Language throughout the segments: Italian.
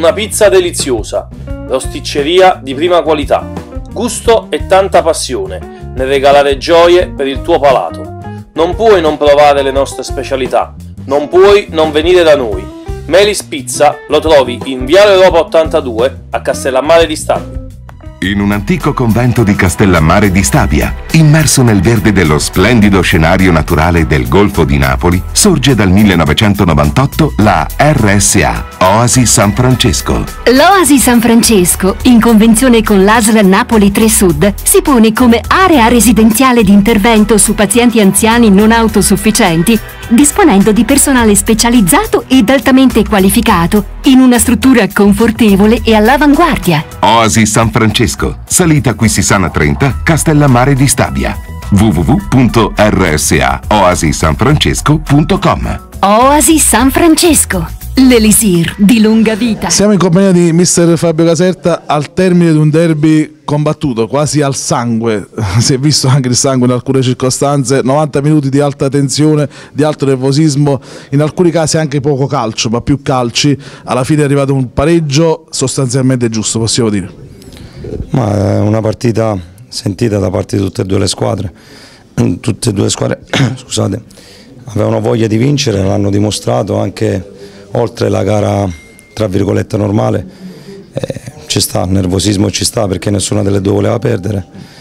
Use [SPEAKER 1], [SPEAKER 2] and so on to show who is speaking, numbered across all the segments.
[SPEAKER 1] Una pizza deliziosa, rosticceria di prima qualità, gusto e tanta passione nel regalare gioie per il tuo palato. Non puoi non provare le nostre specialità, non puoi non venire da noi. Melis Pizza lo trovi in Viale Europa 82 a Castellammare di Stabia.
[SPEAKER 2] In un antico convento di Castellammare di Stabia, immerso nel verde dello splendido scenario naturale del Golfo di Napoli, sorge dal 1998 la RSA, Oasi San Francesco.
[SPEAKER 3] L'Oasi San Francesco, in convenzione con l'ASL Napoli 3 Sud, si pone come area residenziale di intervento su pazienti anziani non autosufficienti, disponendo di personale specializzato ed altamente qualificato, in una struttura confortevole e all'avanguardia.
[SPEAKER 2] Oasi San Francesco, salita Quisisana 30, Castellammare di Stabia. www.rsaoasisanfrancesco.com.
[SPEAKER 3] Oasi San Francesco, l'elisir di lunga vita.
[SPEAKER 4] Siamo in compagnia di mister Fabio Caserta al termine di un derby combattuto quasi al sangue, si è visto anche il sangue in alcune circostanze, 90 minuti di alta tensione, di alto nervosismo, in alcuni casi anche poco calcio, ma più calci. Alla fine è arrivato un pareggio sostanzialmente giusto, possiamo dire.
[SPEAKER 5] Ma è una partita sentita da parte di tutte e due le squadre. Tutte e due le squadre scusate, avevano voglia di vincere, l'hanno dimostrato anche oltre la gara tra virgolette normale. Ci sta, il nervosismo ci sta perché nessuna delle due voleva perdere,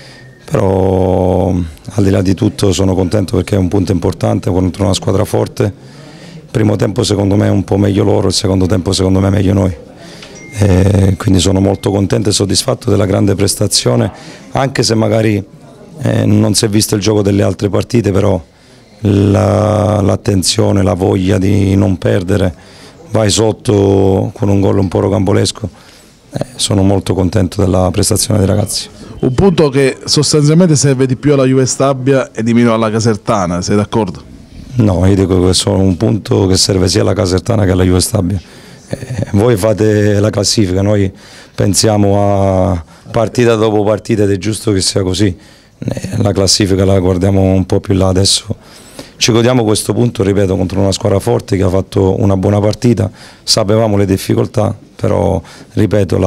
[SPEAKER 5] però al di là di tutto sono contento perché è un punto importante contro una squadra forte. Il primo tempo secondo me è un po' meglio loro, il secondo tempo secondo me è meglio noi. Quindi sono molto contento e soddisfatto della grande prestazione, anche se magari non si è visto il gioco delle altre partite, però l'attenzione, la voglia di non perdere, vai sotto con un gol un po' rocambolesco. Sono molto contento della prestazione dei ragazzi.
[SPEAKER 4] Un punto che sostanzialmente serve di più alla Juve Stabia e di meno alla Casertana, sei d'accordo?
[SPEAKER 5] No, io dico che sono un punto che serve sia alla Casertana che alla Juve Stabia. Voi fate la classifica, noi pensiamo a partita dopo partita ed è giusto che sia così. La classifica la guardiamo un po' più là, adesso ci godiamo questo punto, ripeto, contro una squadra forte che ha fatto una buona partita, sapevamo le difficoltà, però ripeto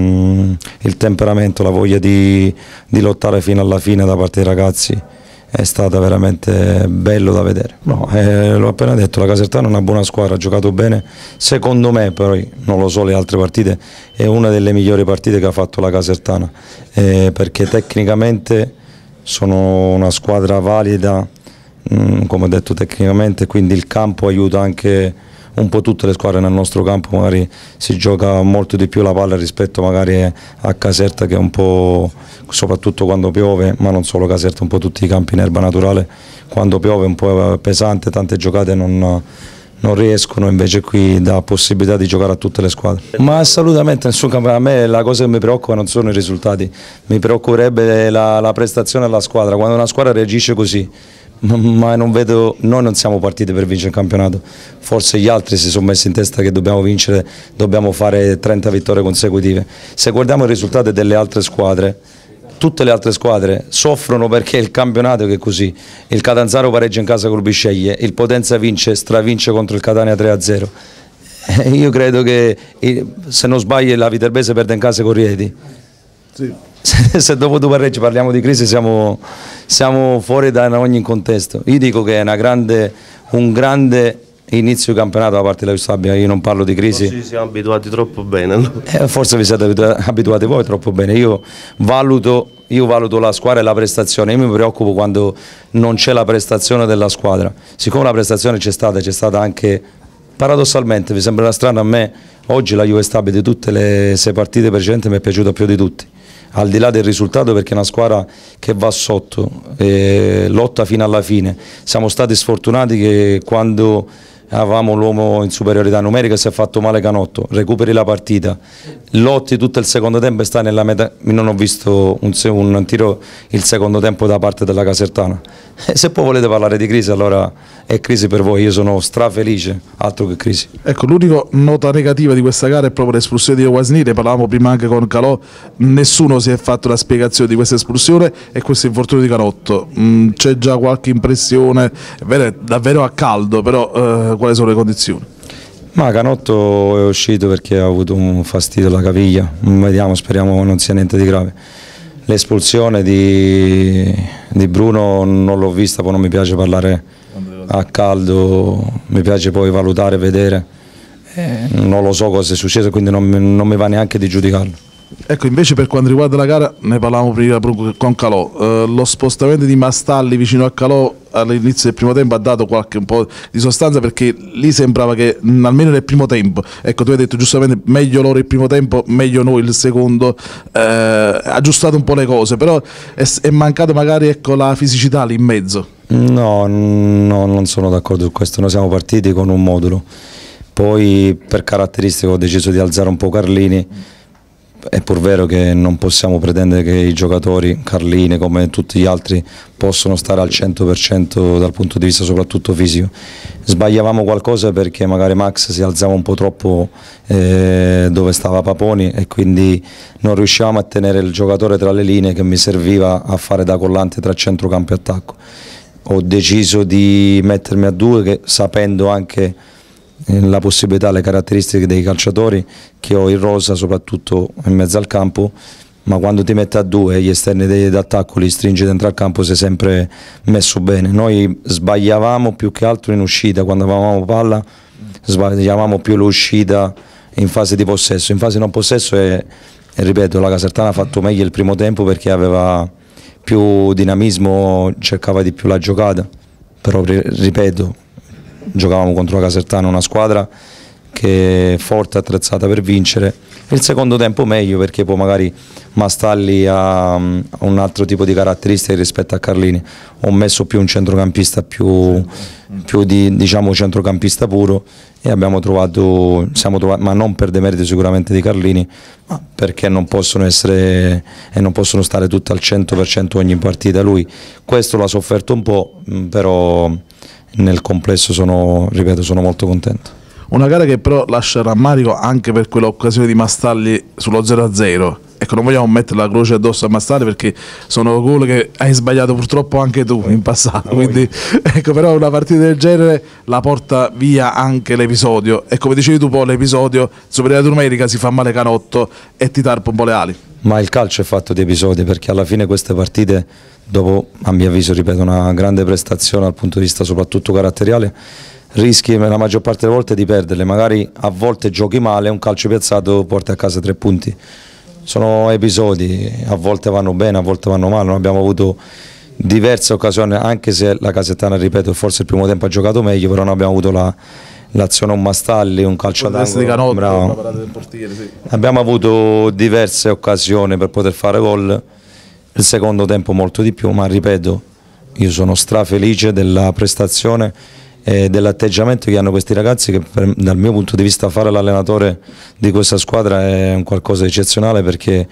[SPEAKER 5] il temperamento, la voglia di lottare fino alla fine da parte dei ragazzi è stata veramente bello da vedere. No, l'ho appena detto, la Casertana è una buona squadra, ha giocato bene, secondo me, poi non lo so le altre partite, è una delle migliori partite che ha fatto la Casertana, perché tecnicamente sono una squadra valida, come ho detto tecnicamente, quindi il campo aiuta anche un po' tutte le squadre nel nostro campo, magari si gioca molto di più la palla rispetto magari a Caserta che è un po', soprattutto quando piove, ma non solo Caserta, un po' tutti i campi in erba naturale, quando piove è un po' pesante, tante giocate non riescono, invece qui dà possibilità di giocare a tutte le squadre. Ma assolutamente nessun campo, a me la cosa che mi preoccupa non sono i risultati, mi preoccuperebbe la prestazione della squadra, quando una squadra reagisce così. Ma non vedo, noi non siamo partiti per vincere il campionato, forse gli altri si sono messi in testa che dobbiamo vincere, dobbiamo fare 30 vittorie consecutive. Se guardiamo il risultato delle altre squadre, tutte le altre squadre soffrono perché il campionato è così, il Catanzaro pareggia in casa col Bisceglie, il Potenza stravince contro il Catania 3-0. Io credo che, se non sbaglio, la Viterbese perde in casa con Rieti. Sì. Se dopo due pareggi parliamo di crisi siamo fuori da ogni contesto. Io dico che è un grande inizio di campionato da parte della Stabia, io non parlo di crisi.
[SPEAKER 6] Forse ci siamo abituati troppo bene.
[SPEAKER 5] Forse vi siete abituati voi troppo bene, io valuto la squadra e la prestazione, io mi preoccupo quando non c'è la prestazione della squadra. Siccome la prestazione c'è stata anche, paradossalmente, vi sembrerà strano a me, oggi la Juve Stabia di tutte le 6 partite precedenti mi è piaciuta più di tutti. Al di là del risultato, perché è una squadra che va sotto, lotta fino alla fine. Siamo stati sfortunati che quando avevamo l'uomo in superiorità numerica si è fatto male Canotto, recuperi la partita, lotti tutto il secondo tempo e sta nella metà. Non ho visto un tiro il secondo tempo da parte della Casertana. Se poi volete parlare di crisi, allora è crisi per voi, io sono strafelice, altro che crisi.
[SPEAKER 4] Ecco, l'unica nota negativa di questa gara è proprio l'espulsione di Guasini, ne parlavamo prima anche con Calò, nessuno si è fatto la spiegazione di questa espulsione e questo infortunio di Canotto. C'è già qualche impressione, è vero, è davvero a caldo, però quali sono le condizioni?
[SPEAKER 5] Ma Canotto è uscito perché ha avuto un fastidio alla caviglia, vediamo, speriamo non sia niente di grave. L'espulsione di Bruno non l'ho vista, poi non mi piace parlare a caldo, mi piace poi valutare, vedere, non lo so cosa è successo, quindi non mi va neanche di giudicarlo.
[SPEAKER 4] Ecco, invece per quanto riguarda la gara, ne parlavamo prima con Calò, lo spostamento di Mastalli vicino a Calò all'inizio del primo tempo ha dato qualche un po' di sostanza, perché lì sembrava che almeno nel primo tempo, ecco, tu hai detto giustamente meglio loro il primo tempo, meglio noi il secondo, ha aggiustato un po' le cose, però è mancato magari, ecco, la fisicità lì in mezzo.
[SPEAKER 5] No, non sono d'accordo su questo, noi siamo partiti con un modulo, poi per caratteristiche ho deciso di alzare un po' Carlini. È pur vero che non possiamo pretendere che i giocatori, Carlini come tutti gli altri, possono stare al 100% dal punto di vista soprattutto fisico. Sbagliavamo qualcosa perché magari Max si alzava un po' troppo dove stava Paponi e quindi non riuscivamo a tenere il giocatore tra le linee che mi serviva a fare da collante tra centrocampo e attacco. Ho deciso di mettermi a due, sapendo anche la possibilità, le caratteristiche dei calciatori che ho in rosa, soprattutto in mezzo al campo, ma quando ti metti a due gli esterni d'attacco li stringi dentro al campo sei sempre messo bene. Noi sbagliavamo più che altro in uscita, quando avevamo palla sbagliavamo più l'uscita in fase di possesso, in fase non possesso e ripeto, la Casertana ha fatto meglio il primo tempo perché aveva più dinamismo, cercava di più la giocata, però ripeto, giocavamo contro la Casertana, una squadra che è forte, attrezzata per vincere. Il secondo tempo meglio perché poi magari Mastalli ha un altro tipo di caratteristiche rispetto a Carlini. Ho messo più un centrocampista, più di, diciamo, centrocampista puro e siamo trovati, ma non per demerito sicuramente di Carlini, ma perché non possono essere e non possono stare tutti al 100% ogni partita. Lui questo l'ha sofferto un po', però nel complesso ripeto, sono molto contento.
[SPEAKER 4] Una gara che però lascia rammarico anche per quell'occasione di Mastalli sullo 0-0. Ecco, non vogliamo mettere la croce addosso a Mastalli perché sono gol che hai sbagliato purtroppo anche tu in passato, quindi ecco, però una partita del genere la porta via anche l'episodio e come dicevi tu poi l'episodio, superiorità numerica, si fa male Canotto e ti tarpa un po' le ali. Ma
[SPEAKER 5] il calcio è fatto di episodi, perché alla fine queste partite, dopo a mio avviso, ripeto, una grande prestazione dal punto di vista soprattutto caratteriale, rischi la maggior parte delle volte di perderle, magari a volte giochi male, un calcio piazzato porta a casa 3 punti. Sono episodi, a volte vanno bene, a volte vanno male, non abbiamo avuto diverse occasioni, anche se la Casertana, ripeto, forse il primo tempo ha giocato meglio, però non abbiamo avuto l'azione un Mastalli, un calcio d'angolo. Sì. Abbiamo avuto diverse occasioni per poter fare gol, il secondo tempo molto di più, ma ripeto, io sono strafelice della prestazione e dell'atteggiamento che hanno questi ragazzi, che dal mio punto di vista fare l'allenatore di questa squadra è un qualcosa di eccezionale, perché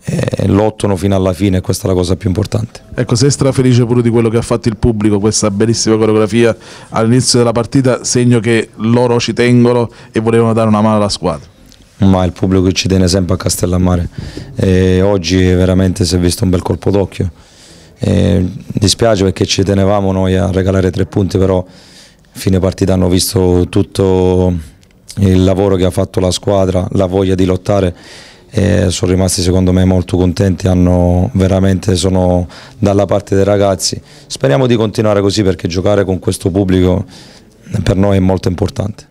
[SPEAKER 5] lottano fino alla fine e questa è la cosa più importante.
[SPEAKER 4] Ecco, sei strafelice pure di quello che ha fatto il pubblico, questa bellissima coreografia all'inizio della partita, segno che loro ci tengono e volevano dare una mano alla squadra.
[SPEAKER 5] Ma il pubblico ci tiene sempre a Castellammare e oggi veramente si è visto un bel colpo d'occhio. Dispiace perché ci tenevamo noi a regalare 3 punti, però fine partita hanno visto tutto il lavoro che ha fatto la squadra, la voglia di lottare e sono rimasti secondo me molto contenti, sono dalla parte dei ragazzi. Speriamo di continuare così perché giocare con questo pubblico per noi è molto importante.